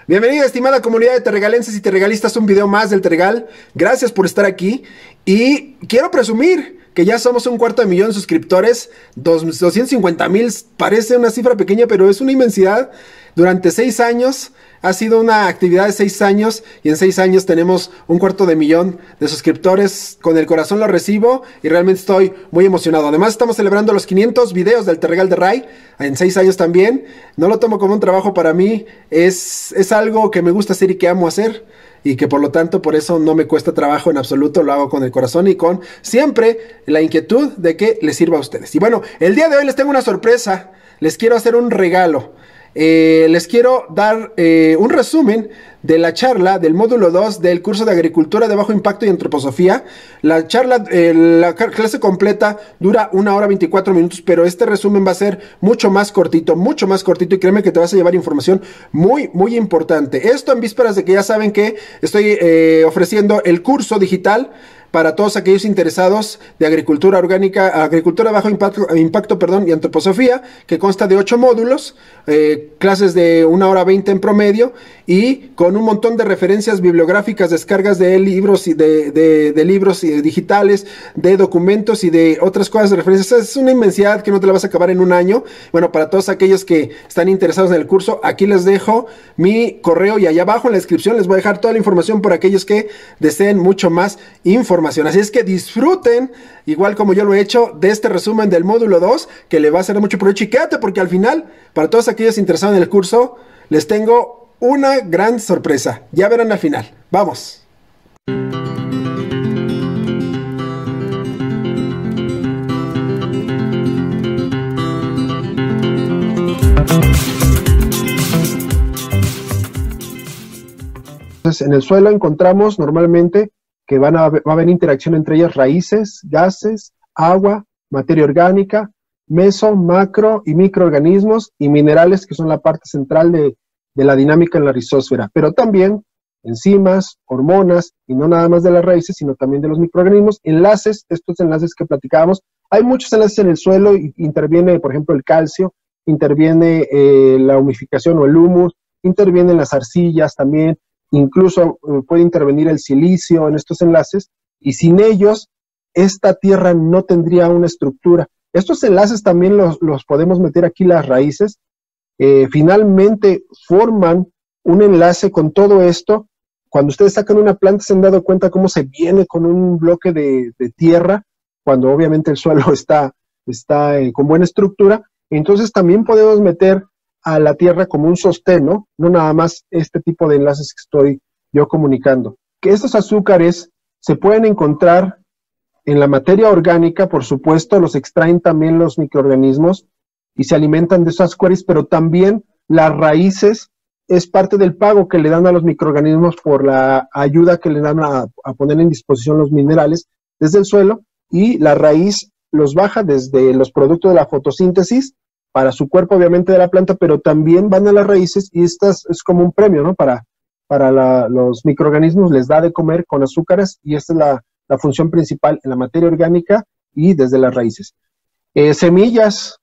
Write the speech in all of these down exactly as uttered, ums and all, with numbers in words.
Bienvenida, estimada comunidad de terregalenses y terregalistas, un video más del Terregal. Gracias por estar aquí y quiero presumir que ya somos un cuarto de millón de suscriptores. doscientos cincuenta mil parece una cifra pequeña, pero es una inmensidad. Durante seis años ha sido una actividad de seis años y en seis años tenemos un cuarto de millón de suscriptores. Con el corazón lo recibo y realmente estoy muy emocionado. Además estamos celebrando los quinientos videos del Terregal de Ray en seis años también. No lo tomo como un trabajo para mí, es, es algo que me gusta hacer y que amo hacer. Y que por lo tanto por eso no me cuesta trabajo en absoluto, lo hago con el corazón y con siempre la inquietud de que les sirva a ustedes. Y bueno, el día de hoy les tengo una sorpresa, les quiero hacer un regalo. Eh, les quiero dar eh, un resumen de la charla del módulo dos del curso de Agricultura de Bajo Impacto y Antroposofía. La charla, eh, la clase completa dura una hora veinticuatro minutos, pero este resumen va a ser mucho más cortito, mucho más cortito, y créeme que te vas a llevar información muy, muy importante. Esto en vísperas de que ya saben que estoy eh, ofreciendo el curso digital para todos aquellos interesados de agricultura orgánica, agricultura de bajo impacto, impacto perdón, y antroposofía, que consta de ocho módulos, eh, clases de una hora veinte en promedio, y con un montón de referencias bibliográficas, descargas de libros y de, de, de libros y digitales, de documentos y de otras cosas de referencias. Es una inmensidad que no te la vas a acabar en un año. Bueno, para todos aquellos que están interesados en el curso, aquí les dejo mi correo y allá abajo en la descripción les voy a dejar toda la información por aquellos que deseen mucho más información. Así es que disfruten, igual como yo lo he hecho, de este resumen del módulo dos, que le va a hacer mucho provecho. Y quédate porque al final, para todos aquellos interesados en el curso, les tengo una gran sorpresa. Ya verán al final. ¡Vamos! Entonces, en el suelo encontramos normalmente que van a, va a haber interacción entre ellas raíces, gases, agua, materia orgánica, meso, macro y microorganismos y minerales, que son la parte central de, de la dinámica en la rizósfera, pero también enzimas, hormonas, y no nada más de las raíces, sino también de los microorganismos, enlaces, estos enlaces que platicábamos. Hay muchos enlaces en el suelo, y interviene, por ejemplo, el calcio, interviene eh, la humificación o el humus, intervienen las arcillas también, incluso eh, puede intervenir el silicio en estos enlaces, y sin ellos, esta tierra no tendría una estructura. Estos enlaces también los, los podemos meter aquí, las raíces, eh, finalmente forman un enlace con todo esto. Cuando ustedes sacan una planta, se han dado cuenta cómo se viene con un bloque de, de tierra, cuando obviamente el suelo está, está eh, con buena estructura. Entonces también podemos meter a la tierra como un sostén, ¿no? No nada más este tipo de enlaces que estoy yo comunicando. Que estos azúcares se pueden encontrar en la materia orgánica, por supuesto, los extraen también los microorganismos y se alimentan de esas queries, pero también las raíces es parte del pago que le dan a los microorganismos por la ayuda que le dan a, a poner en disposición los minerales desde el suelo, y la raíz los baja desde los productos de la fotosíntesis para su cuerpo, obviamente, de la planta, pero también van a las raíces, y estas es como un premio, ¿no? Para, para la, los microorganismos les da de comer con azúcares, y esta es la, la función principal en la materia orgánica y desde las raíces. Eh, semillas,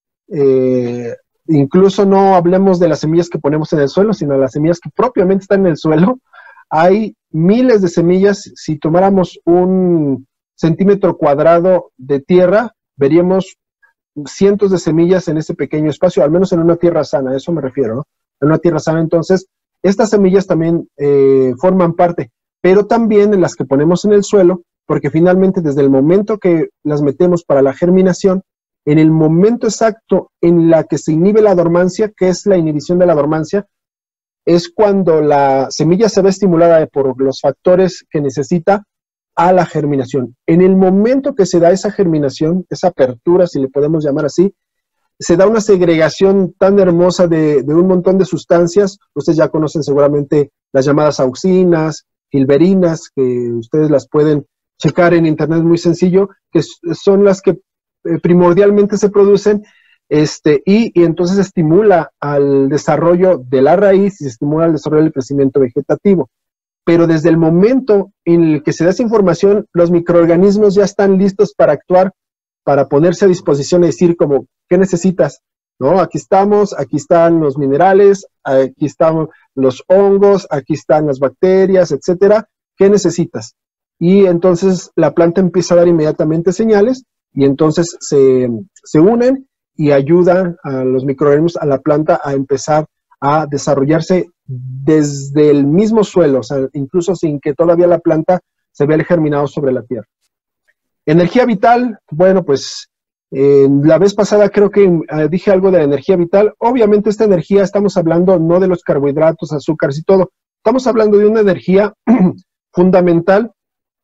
eh, incluso no hablemos de las semillas que ponemos en el suelo, sino de las semillas que propiamente están en el suelo. Hay miles de semillas. Si tomáramos un centímetro cuadrado de tierra, veríamos cientos de semillas en ese pequeño espacio, al menos en una tierra sana, a eso me refiero, ¿no? En una tierra sana. Entonces, estas semillas también eh, forman parte, pero también en las que ponemos en el suelo, porque finalmente desde el momento que las metemos para la germinación, en el momento exacto en la que se inhibe la dormancia, que es la inhibición de la dormancia, es cuando la semilla se ve estimulada por los factores que necesita a la germinación. En el momento que se da esa germinación, esa apertura, si le podemos llamar así, se da una segregación tan hermosa de, de un montón de sustancias. Ustedes ya conocen seguramente las llamadas auxinas, hilberinas, que ustedes las pueden checar en internet, muy sencillo, que son las que eh, primordialmente se producen, este, y, y entonces estimula al desarrollo de la raíz y se estimula el desarrollo del crecimiento vegetativo. Pero desde el momento en el que se da esa información, los microorganismos ya están listos para actuar, para ponerse a disposición y decir como, ¿qué necesitas? ¿no? Aquí estamos, aquí están los minerales, aquí están los hongos, aquí están las bacterias, etcétera. ¿Qué necesitas? Y entonces la planta empieza a dar inmediatamente señales y entonces se, se unen y ayudan a los microorganismos, a la planta a empezar a desarrollarse desde el mismo suelo, o sea, incluso sin que todavía la planta se vea el germinado sobre la tierra. Energía vital, bueno, pues eh, la vez pasada creo que eh, dije algo de la energía vital. Obviamente esta energía estamos hablando no de los carbohidratos, azúcares y todo, estamos hablando de una energía fundamental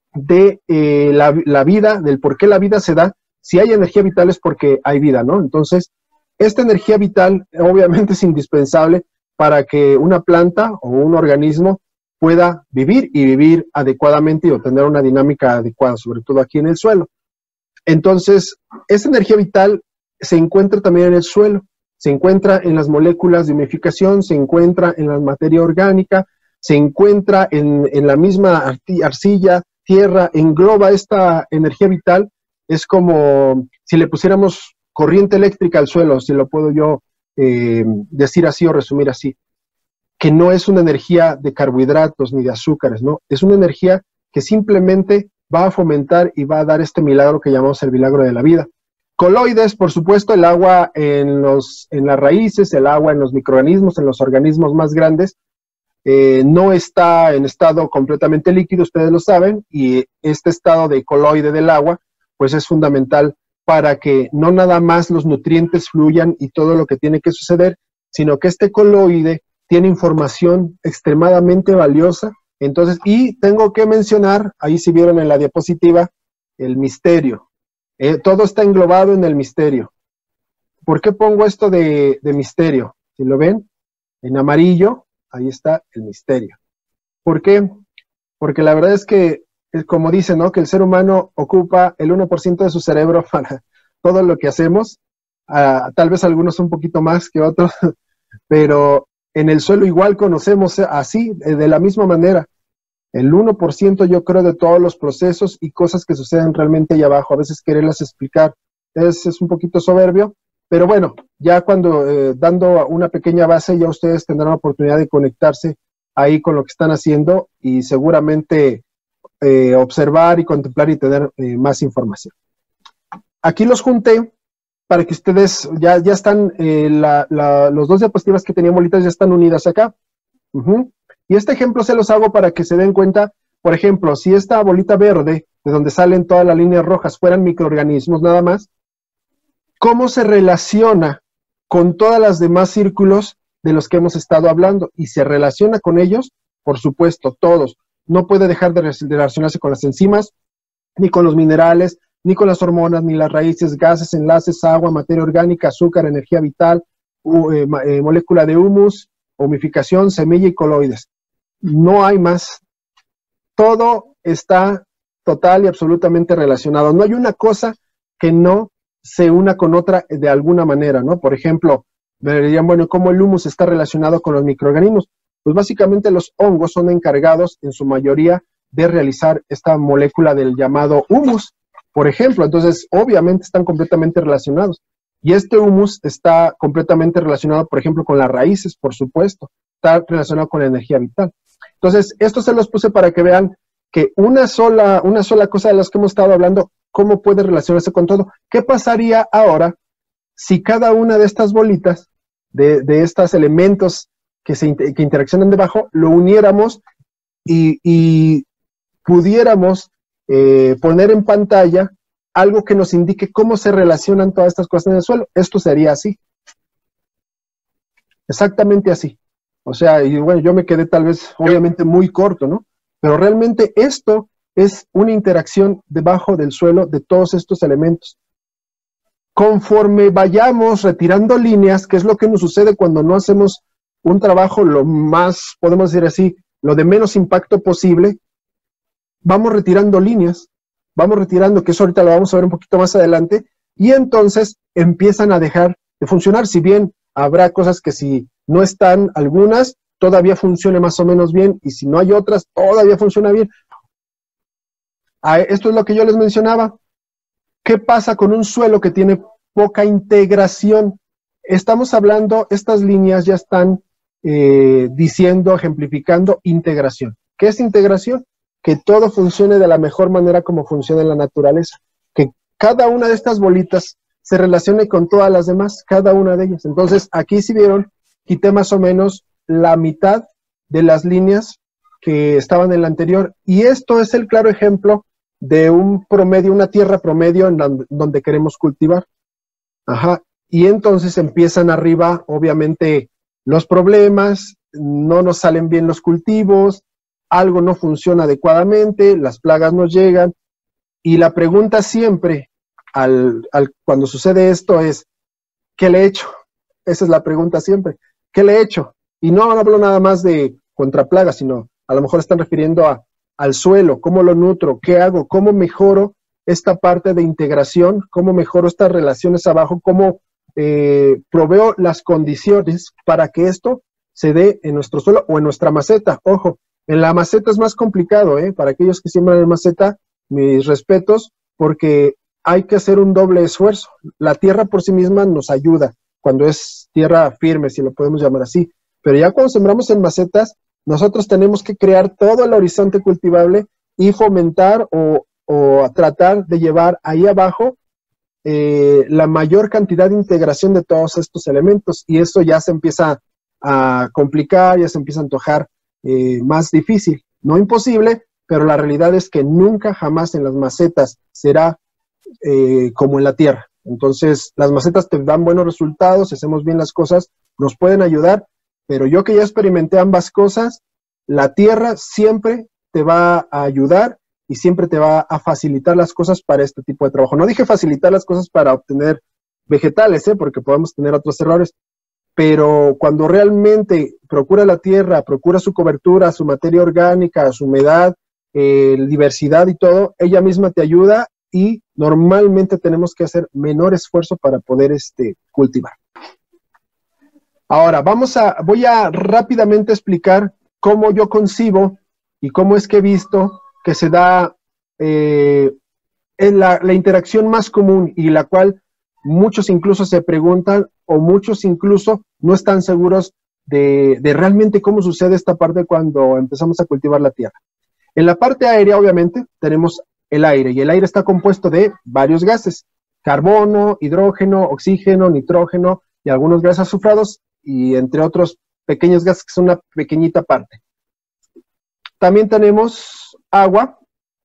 de eh, la, la vida, del por qué la vida se da. Si hay energía vital es porque hay vida, ¿no? Entonces, esta energía vital obviamente es indispensable para que una planta o un organismo pueda vivir y vivir adecuadamente y obtener una dinámica adecuada, sobre todo aquí en el suelo. Entonces, esta energía vital se encuentra también en el suelo, se encuentra en las moléculas de humidificación, se encuentra en la materia orgánica, se encuentra en, en la misma arcilla, tierra, engloba esta energía vital. Es como si le pusiéramos corriente eléctrica al suelo, si lo puedo yo eh, decir así o resumir así, que no es una energía de carbohidratos ni de azúcares, ¿no? Es una energía que simplemente va a fomentar y va a dar este milagro que llamamos el milagro de la vida. Coloides, por supuesto, el agua en, los, en las raíces, el agua en los microorganismos, en los organismos más grandes, eh, no está en estado completamente líquido, ustedes lo saben, y este estado de coloide del agua, pues es fundamental para que no nada más los nutrientes fluyan y todo lo que tiene que suceder, sino que este coloide tiene información extremadamente valiosa. Entonces, y tengo que mencionar, ahí si vieron en la diapositiva, el misterio. Eh, todo está englobado en el misterio. ¿Por qué pongo esto de, de misterio? Si lo ven, en amarillo, ahí está el misterio. ¿Por qué? Porque la verdad es que, como dice, ¿no?, que el ser humano ocupa el uno por ciento de su cerebro para todo lo que hacemos. Uh, tal vez algunos un poquito más que otros, pero en el suelo igual conocemos así, de la misma manera. El uno por ciento yo creo de todos los procesos y cosas que suceden realmente allá abajo. A veces quererlas explicar es, es un poquito soberbio, pero bueno, ya cuando eh, dando una pequeña base ya ustedes tendrán la oportunidad de conectarse ahí con lo que están haciendo y seguramente eh, observar y contemplar y tener eh, más información. Aquí los junté para que ustedes ya, ya están, eh, la, la, los dos diapositivas que tenían bolitas ya están unidas acá. Uh-huh. Y este ejemplo se los hago para que se den cuenta, por ejemplo, si esta bolita verde, de donde salen todas las líneas rojas, fueran microorganismos nada más, ¿cómo se relaciona con todas las demás círculos de los que hemos estado hablando? Y se relaciona con ellos, por supuesto, todos. No puede dejar de relacionarse con las enzimas, ni con los minerales, ni con las hormonas, ni las raíces, gases, enlaces, agua, materia orgánica, azúcar, energía vital, uh, eh, eh, molécula de humus, humificación, semilla y coloides. No hay más. Todo está total y absolutamente relacionado. No hay una cosa que no se una con otra de alguna manera, ¿no? Por ejemplo, me dirían, bueno, ¿cómo el humus está relacionado con los microorganismos? Pues básicamente los hongos son encargados en su mayoría de realizar esta molécula del llamado humus, por ejemplo. Entonces, obviamente están completamente relacionados. Y este humus está completamente relacionado, por ejemplo, con las raíces, por supuesto. Está relacionado con la energía vital. Entonces, esto se los puse para que vean que una sola, una sola cosa de las que hemos estado hablando, cómo puede relacionarse con todo. ¿Qué pasaría ahora si cada una de estas bolitas, de, de estos elementos que, se, que interaccionan debajo, lo uniéramos y, y pudiéramos eh, poner en pantalla algo que nos indique cómo se relacionan todas estas cosas en el suelo? Esto sería así. Exactamente así. O sea, y bueno, yo me quedé tal vez, obviamente, muy corto, ¿no? Pero realmente esto es una interacción debajo del suelo de todos estos elementos. Conforme vayamos retirando líneas, que es lo que nos sucede cuando no hacemos un trabajo lo más, podemos decir así, lo de menos impacto posible, vamos retirando líneas, vamos retirando, que eso ahorita lo vamos a ver un poquito más adelante, y entonces empiezan a dejar de funcionar. Si bien habrá cosas que si no están algunas, todavía funcione más o menos bien, y si no hay otras, todavía funciona bien. Ah, esto es lo que yo les mencionaba. ¿Qué pasa con un suelo que tiene poca integración estamos hablando, estas líneas ya están eh, diciendo, ejemplificando integración. ¿Qué es integración? Que todo funcione de la mejor manera como funciona en la naturaleza. Que cada una de estas bolitas se relacione con todas las demás, cada una de ellas. Entonces, aquí si vieron, quité más o menos la mitad de las líneas que estaban en la anterior, y esto es el claro ejemplo de un promedio, una tierra promedio en la, donde queremos cultivar. Ajá, y entonces empiezan arriba, obviamente, los problemas, no nos salen bien los cultivos, algo no funciona adecuadamente, las plagas no llegan, y la pregunta siempre, al, al, cuando sucede esto es, ¿qué le he hecho? Esa es la pregunta siempre, ¿qué le he hecho? Y no hablo nada más de contra plagas, sino a lo mejor están refiriendo a, al suelo, cómo lo nutro, qué hago, cómo mejoro esta parte de integración, cómo mejoro estas relaciones abajo, cómo eh, proveo las condiciones para que esto se dé en nuestro suelo o en nuestra maceta. Ojo, en la maceta es más complicado, ¿eh? Para aquellos que siembran en maceta, mis respetos, porque hay que hacer un doble esfuerzo. La tierra por sí misma nos ayuda, cuando es tierra firme, si lo podemos llamar así, pero ya cuando sembramos en macetas, nosotros tenemos que crear todo el horizonte cultivable y fomentar o, o tratar de llevar ahí abajo eh, la mayor cantidad de integración de todos estos elementos, y eso ya se empieza a complicar, ya se empieza a antojar eh, más difícil, no imposible, pero la realidad es que nunca jamás en las macetas será eh, como en la tierra. Entonces las macetas te dan buenos resultados, si hacemos bien las cosas, nos pueden ayudar, pero yo que ya experimenté ambas cosas, la tierra siempre te va a ayudar y siempre te va a facilitar las cosas para este tipo de trabajo. No dije facilitar las cosas para obtener vegetales, ¿eh? Porque podemos tener otros errores, pero cuando realmente procura la tierra, procura su cobertura, su materia orgánica, su humedad, eh, diversidad y todo, ella misma te ayuda y normalmente tenemos que hacer menor esfuerzo para poder este, cultivar. Ahora, vamos a, voy a rápidamente explicar cómo yo concibo y cómo es que he visto que se da eh, en la, la interacción más común y la cual muchos incluso se preguntan o muchos incluso no están seguros de, de realmente cómo sucede esta parte cuando empezamos a cultivar la tierra. En la parte aérea, obviamente, tenemos el aire, y el aire está compuesto de varios gases: carbono, hidrógeno, oxígeno, nitrógeno y algunos gases azufrados, y entre otros pequeños gases que son una pequeñita parte. También tenemos agua.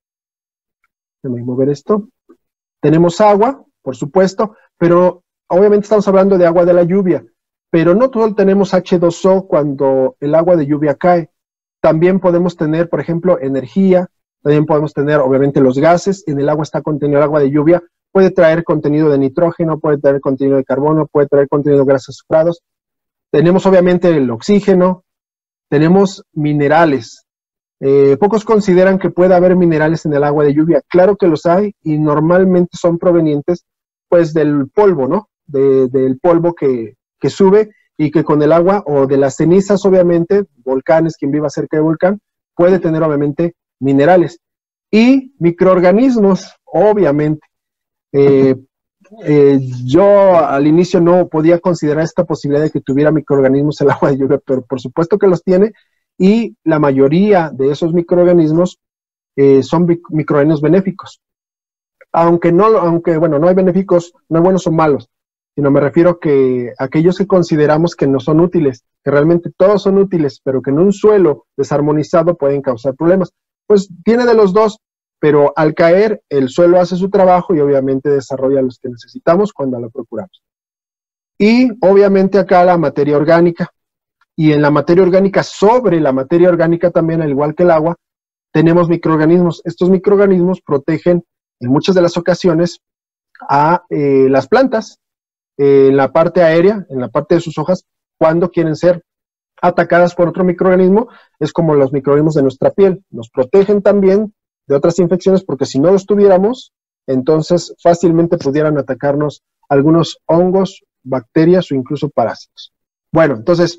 Déjame mover esto. Tenemos agua, por supuesto, pero obviamente estamos hablando de agua de la lluvia, pero no todo tenemos hache dos o cuando el agua de lluvia cae. También podemos tener, por ejemplo, energía, también podemos tener, obviamente, los gases. En el agua está contenido el agua de lluvia, puede traer contenido de nitrógeno, puede traer contenido de carbono, puede traer contenido de gases azufrados. Tenemos, obviamente, el oxígeno, tenemos minerales. Eh, pocos consideran que puede haber minerales en el agua de lluvia. Claro que los hay y normalmente son provenientes, pues, del polvo, ¿no? De, del polvo que, que sube y que con el agua o de las cenizas, obviamente, volcanes, quien viva cerca de volcán, puede tener, obviamente, minerales. Y microorganismos, obviamente. Eh, eh, yo al inicio no podía considerar esta posibilidad de que tuviera microorganismos en el agua de lluvia, pero por supuesto que los tiene, y la mayoría de esos microorganismos eh, son microorganismos benéficos. Aunque no, aunque bueno, no hay benéficos, no hay buenos o malos, sino me refiero que aquellos que consideramos que no son útiles, que realmente todos son útiles, pero que en un suelo desarmonizado pueden causar problemas. Pues tiene de los dos, pero al caer el suelo hace su trabajo y obviamente desarrolla los que necesitamos cuando lo procuramos. Y obviamente acá la materia orgánica, y en la materia orgánica, sobre la materia orgánica también, al igual que el agua, tenemos microorganismos. Estos microorganismos protegen en muchas de las ocasiones a eh, las plantas, eh, en la parte aérea, en la parte de sus hojas, cuando quieren ser atacadas por otro microorganismo. Es como los microorganismos de nuestra piel, nos protegen también de otras infecciones, porque si no los tuviéramos, entonces fácilmente pudieran atacarnos algunos hongos, bacterias o incluso parásitos. Bueno, entonces,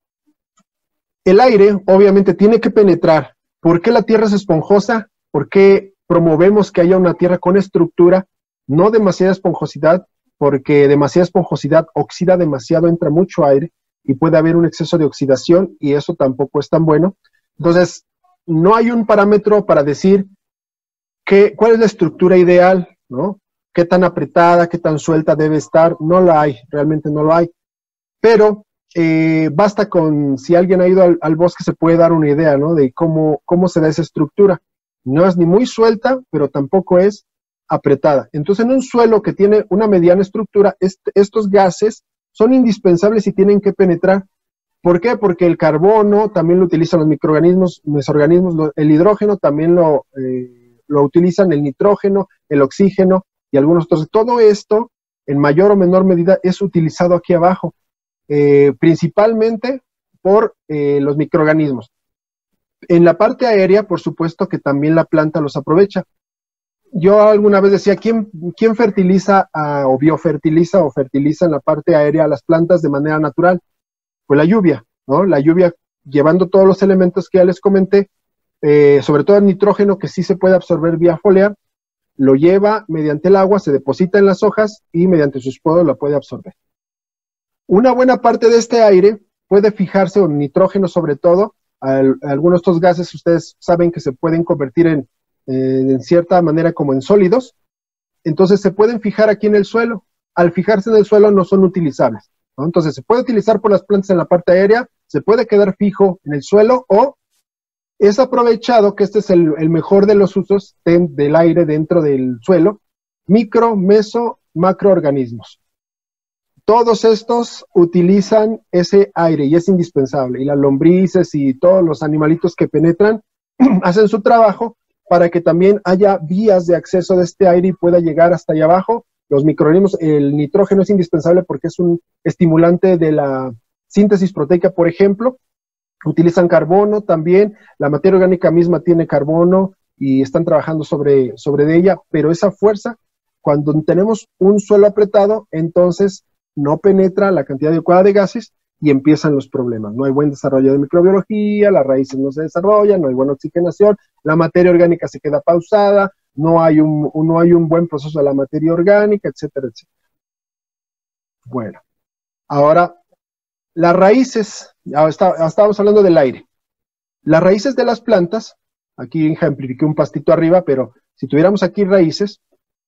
el aire obviamente tiene que penetrar. ¿Por qué la tierra es esponjosa? ¿Por qué promovemos que haya una tierra con estructura, no demasiada esponjosidad? porque demasiada esponjosidad oxida demasiado, entra mucho aire y puede haber un exceso de oxidación y eso tampoco es tan bueno. Entonces, no hay un parámetro para decir que, cuál es la estructura ideal, ¿no? Qué tan apretada, qué tan suelta debe estar, no la hay, realmente no lo hay. Pero eh, basta con, si alguien ha ido al, al bosque, se puede dar una idea, ¿no? De cómo, cómo se da esa estructura. No es ni muy suelta, pero tampoco es apretada. Entonces, en un suelo que tiene una mediana estructura, este, estos gases son indispensables y tienen que penetrar. ¿Por qué? Porque el carbono también lo utilizan los microorganismos, mesorganismos, lo, el hidrógeno también lo, eh, lo utilizan, el nitrógeno, el oxígeno y algunos otros. Todo esto, en mayor o menor medida, es utilizado aquí abajo, eh, principalmente por eh, los microorganismos. En la parte aérea, por supuesto que también la planta los aprovecha. Yo alguna vez decía, ¿quién, quién fertiliza a, o biofertiliza o fertiliza en la parte aérea a las plantas de manera natural? Pues la lluvia, ¿no? La lluvia llevando todos los elementos que ya les comenté, eh, sobre todo el nitrógeno que sí se puede absorber vía foliar, lo lleva mediante el agua, se deposita en las hojas y mediante sus poros la puede absorber. Una buena parte de este aire puede fijarse, o nitrógeno sobre todo, al, algunos de estos gases ustedes saben que se pueden convertir en, eh, en cierta manera como en sólidos, entonces se pueden fijar aquí en el suelo. Al fijarse en el suelo no son utilizables, ¿no? Entonces se puede utilizar por las plantas en la parte aérea, se puede quedar fijo en el suelo o es aprovechado, que este es el, el mejor de los usos de, del aire dentro del suelo, micro, meso, macroorganismos. Todos estos utilizan ese aire y es indispensable. Y las lombrices y todos los animalitos que penetran hacen su trabajo para que también haya vías de acceso de este aire y pueda llegar hasta allá abajo. Los microorganismos, el nitrógeno es indispensable porque es un estimulante de la síntesis proteica, por ejemplo. Utilizan carbono también, la materia orgánica misma tiene carbono y están trabajando sobre, sobre ella, pero esa fuerza, cuando tenemos un suelo apretado, entonces no penetra la cantidad adecuada de gases y empiezan los problemas. No hay buen desarrollo de microbiología, las raíces no se desarrollan, no hay buena oxigenación, la materia orgánica se queda pausada, no hay un, no hay un buen proceso de la materia orgánica, etcétera, etcétera. Bueno, ahora las raíces, ya está, estábamos hablando del aire. Las raíces de las plantas, aquí ejemplifiqué un pastito arriba, pero si tuviéramos aquí raíces,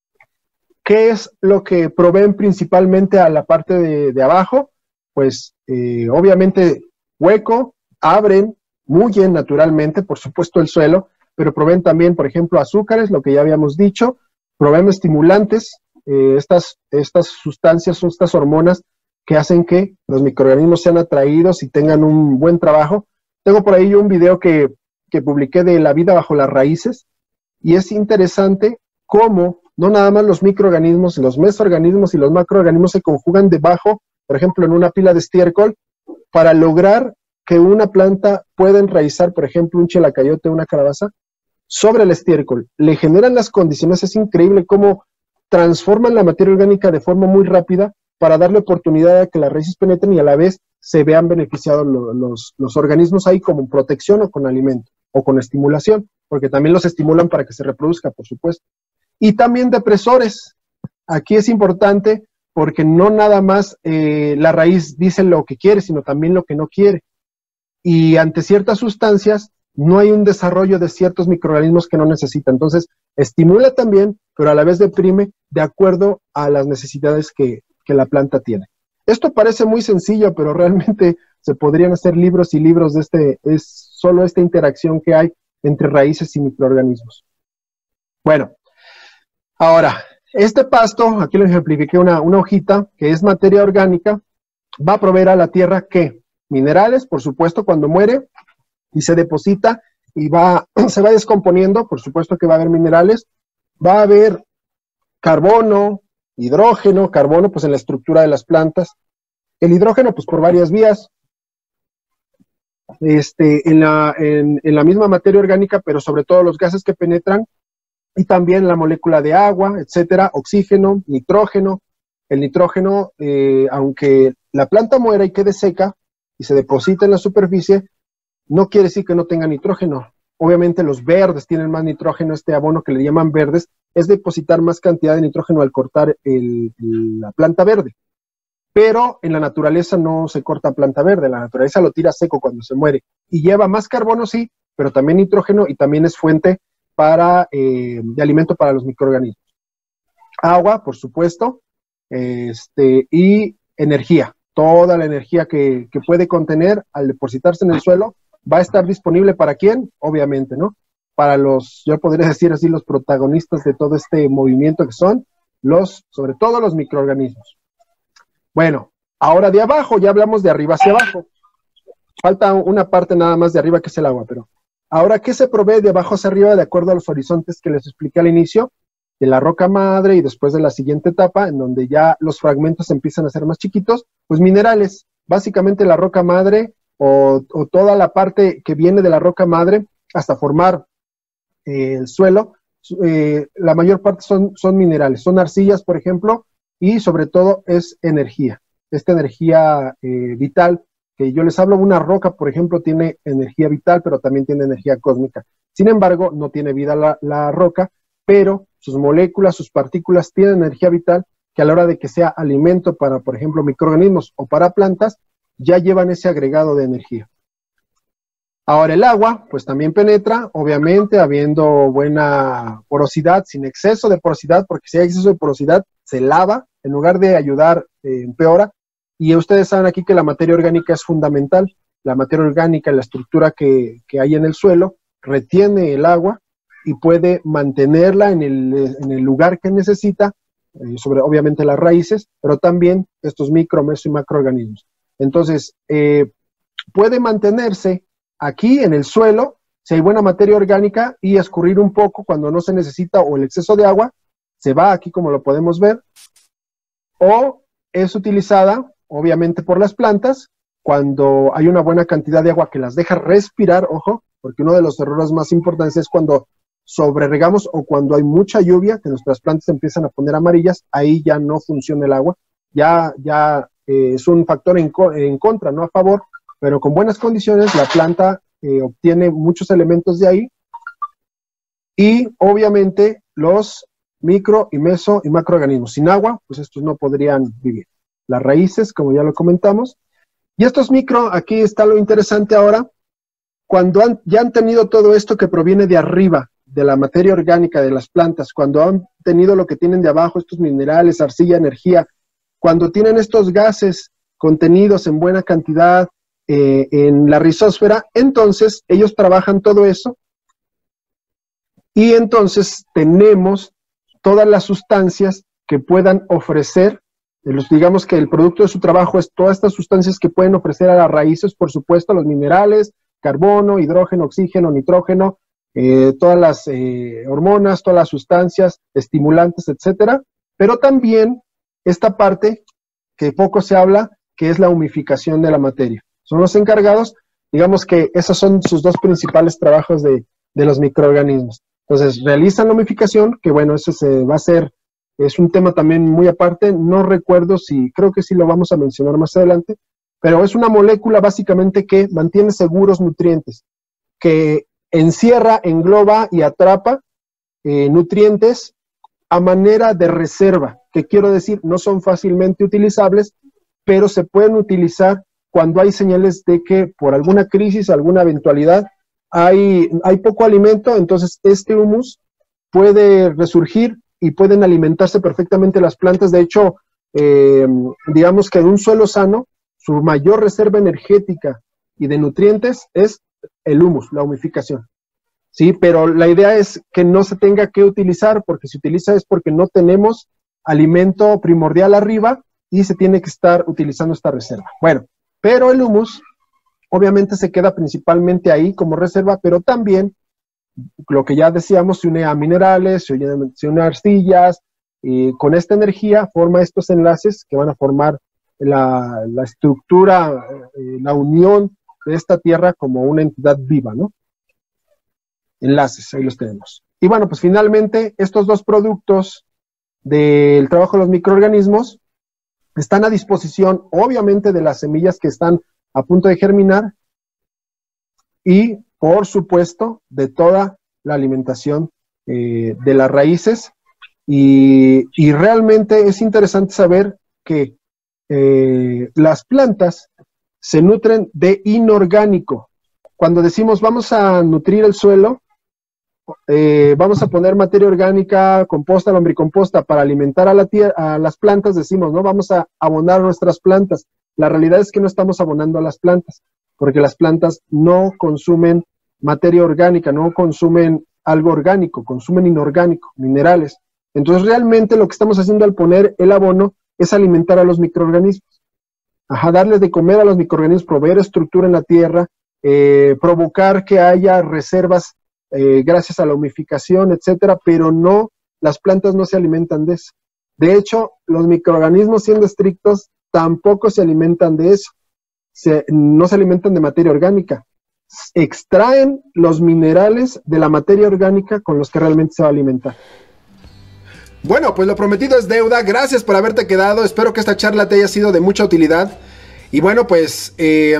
¿qué es lo que proveen principalmente a la parte de, de abajo? Pues eh, obviamente hueco, abren, mullen naturalmente, por supuesto el suelo, pero proveen también, por ejemplo, azúcares, lo que ya habíamos dicho, proveen estimulantes, eh, estas, estas sustancias, estas hormonas que hacen que los microorganismos sean atraídos y tengan un buen trabajo. Tengo por ahí un video que, que publiqué de la vida bajo las raíces, y es interesante cómo no nada más los microorganismos, los mesoorganismos y los macroorganismos se conjugan debajo, por ejemplo, en una pila de estiércol, para lograr que una planta pueda enraizar, por ejemplo, un chelacayote, una calabaza, sobre el estiércol. Le generan las condiciones, es increíble cómo transforman la materia orgánica de forma muy rápida para darle oportunidad a que las raíces penetren y a la vez se vean beneficiados los, los, los organismos ahí como protección o con alimento, o con estimulación, porque también los estimulan para que se reproduzca, por supuesto. Y también depresores. Aquí es importante porque no nada más eh, la raíz dice lo que quiere, sino también lo que no quiere. Y ante ciertas sustancias no hay un desarrollo de ciertos microorganismos que no necesita. Entonces, estimula también, pero a la vez deprime de acuerdo a las necesidades que, que la planta tiene. Esto parece muy sencillo, pero realmente se podrían hacer libros y libros de este, es solo esta interacción que hay entre raíces y microorganismos. Bueno, ahora, este pasto, aquí lo ejemplifiqué una, una hojita, que es materia orgánica, va a proveer a la tierra, ¿qué? Minerales, por supuesto, cuando muere y se deposita y va, se va descomponiendo, por supuesto que va a haber minerales, va a haber carbono, hidrógeno, carbono pues en la estructura de las plantas, el hidrógeno pues por varias vías, este, en, la, en, en la misma materia orgánica, pero sobre todo los gases que penetran, y también la molécula de agua, etcétera, oxígeno, nitrógeno. El nitrógeno, eh, aunque la planta muera y quede seca y se deposita en la superficie, no quiere decir que no tenga nitrógeno. Obviamente los verdes tienen más nitrógeno, este abono que le llaman verdes, es depositar más cantidad de nitrógeno al cortar el, la planta verde. Pero en la naturaleza no se corta planta verde, la naturaleza lo tira seco cuando se muere. Y lleva más carbono, sí, pero también nitrógeno y también es fuente para, eh, de alimento para los microorganismos. Agua, por supuesto, este, y energía. Toda la energía que, que puede contener al depositarse en el suelo va a estar disponible para quién, obviamente, ¿no? Para los, yo podría decir así, los protagonistas de todo este movimiento que son los, sobre todo los microorganismos. Bueno, ahora de abajo, ya hablamos de arriba hacia abajo. Falta una parte nada más de arriba que es el agua, pero ahora, ¿qué se provee de abajo hacia arriba de acuerdo a los horizontes que les expliqué al inicio? De la roca madre y después de la siguiente etapa, en donde ya los fragmentos empiezan a ser más chiquitos, pues minerales, básicamente la roca madre o, o toda la parte que viene de la roca madre hasta formar eh, el suelo, eh, la mayor parte son, son minerales, son arcillas, por ejemplo, y sobre todo es energía, esta energía eh, vital, que yo les hablo, una roca, por ejemplo, tiene energía vital, pero también tiene energía cósmica. Sin embargo, no tiene vida la, la roca, pero sus moléculas, sus partículas tienen energía vital que a la hora de que sea alimento para, por ejemplo, microorganismos o para plantas, ya llevan ese agregado de energía. Ahora el agua, pues también penetra, obviamente, habiendo buena porosidad, sin exceso de porosidad, porque si hay exceso de porosidad, se lava, en lugar de ayudar, eh, empeora. Y ustedes saben aquí que la materia orgánica es fundamental. La materia orgánica, la estructura que, que hay en el suelo, retiene el agua y puede mantenerla en el, en el lugar que necesita, eh, sobre obviamente las raíces, pero también estos micro, meso y macroorganismos. Entonces, eh, puede mantenerse aquí en el suelo, si hay buena materia orgánica, y escurrir un poco cuando no se necesita o el exceso de agua, se va aquí como lo podemos ver, o es utilizada obviamente por las plantas cuando hay una buena cantidad de agua que las deja respirar, ojo, porque uno de los errores más importantes es cuando sobreregamos o cuando hay mucha lluvia, que nuestras plantas empiezan a poner amarillas, ahí ya no funciona el agua, ya, ya eh, es un factor en, co en contra, no a favor, pero con buenas condiciones la planta eh, obtiene muchos elementos de ahí y obviamente los micro y meso y macroorganismos. Sin agua, pues estos no podrían vivir. Las raíces, como ya lo comentamos, y estos micro, aquí está lo interesante ahora, cuando han, ya han tenido todo esto que proviene de arriba, de la materia orgánica de las plantas, cuando han tenido lo que tienen de abajo, estos minerales, arcilla, energía, cuando tienen estos gases contenidos en buena cantidad eh, en la rizósfera, entonces ellos trabajan todo eso y entonces tenemos todas las sustancias que puedan ofrecer, los, digamos que el producto de su trabajo es todas estas sustancias que pueden ofrecer a las raíces, por supuesto, los minerales, carbono, hidrógeno, oxígeno, nitrógeno, eh, todas las eh, hormonas, todas las sustancias, estimulantes, etcétera, pero también esta parte que poco se habla, que es la humificación de la materia. Son los encargados, digamos que esos son sus dos principales trabajos de, de los microorganismos. Entonces, realizan la humificación, que bueno, eso se va a hacer, es un tema también muy aparte, no recuerdo si, creo que sí lo vamos a mencionar más adelante, pero es una molécula básicamente que mantiene seguros nutrientes, que encierra, engloba y atrapa eh, nutrientes a manera de reserva, que quiero decir, no son fácilmente utilizables, pero se pueden utilizar cuando hay señales de que por alguna crisis, alguna eventualidad, hay, hay poco alimento, entonces este humus puede resurgir y pueden alimentarse perfectamente las plantas. De hecho, eh, digamos que en un suelo sano, su mayor reserva energética y de nutrientes es el humus, la humificación. Sí, pero la idea es que no se tenga que utilizar, porque si utiliza es porque no tenemos alimento primordial arriba y se tiene que estar utilizando esta reserva. Bueno, pero el humus obviamente se queda principalmente ahí como reserva, pero también, lo que ya decíamos, se une a minerales, se une, se une a arcillas, y con esta energía forma estos enlaces que van a formar la, la estructura, eh, la unión de esta tierra como una entidad viva, ¿no? Enlaces, ahí los tenemos. Y bueno, pues finalmente estos dos productos del trabajo de los microorganismos están a disposición, obviamente, de las semillas que están a punto de germinar y, por supuesto, de toda la alimentación eh, de las raíces Y, y realmente es interesante saber que eh, las plantas se nutren de inorgánico. Cuando decimos vamos a nutrir el suelo, eh, vamos a poner materia orgánica, composta, lombricomposta para alimentar a, la tierra, a las plantas, decimos, ¿no? Vamos a abonar nuestras plantas. La realidad es que no estamos abonando a las plantas, porque las plantas no consumen materia orgánica, no consumen algo orgánico, consumen inorgánico, minerales. Entonces realmente lo que estamos haciendo al poner el abono es alimentar a los microorganismos. Ajá, darles de comer a los microorganismos, proveer estructura en la tierra, eh, provocar que haya reservas eh, gracias a la humificación, etcétera, pero no, las plantas no se alimentan de eso. De hecho, los microorganismos, siendo estrictos, tampoco se alimentan de eso. Se, no se alimentan de materia orgánica. Extraen los minerales de la materia orgánica con los que realmente se va a alimentar. Bueno, pues lo prometido es deuda. Gracias por haberte quedado. Espero que esta charla te haya sido de mucha utilidad. Y bueno, pues eh,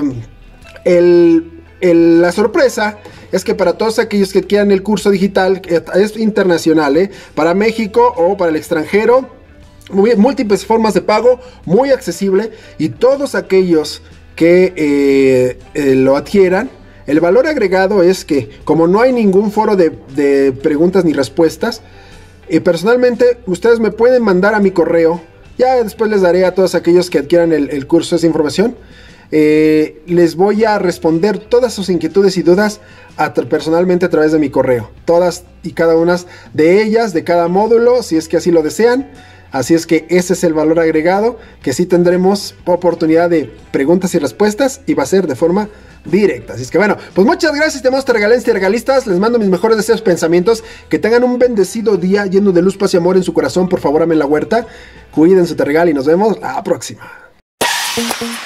el, el, la sorpresa es que para todos aquellos que quieran el curso digital, es internacional, ¿eh? Para México o para el extranjero, muy, múltiples formas de pago, muy accesible. Y todos aquellos que eh, eh, lo adquieran, el valor agregado es que, como no hay ningún foro de, de preguntas ni respuestas, y personalmente, ustedes me pueden mandar a mi correo. Ya después les daré a todos aquellos que adquieran el, el curso esa información. Eh, les voy a responder todas sus inquietudes y dudas a, personalmente a través de mi correo. Todas y cada una de ellas, de cada módulo, si es que así lo desean. Así es que ese es el valor agregado, que sí tendremos oportunidad de preguntas y respuestas, y va a ser de forma directa. Así es que bueno, pues muchas gracias, estimados tergalenses y tergalistas. Les mando mis mejores deseos, pensamientos. Que tengan un bendecido día lleno de luz, paz y amor en su corazón. Por favor, amen la huerta, cuiden su tergal y nos vemos la próxima.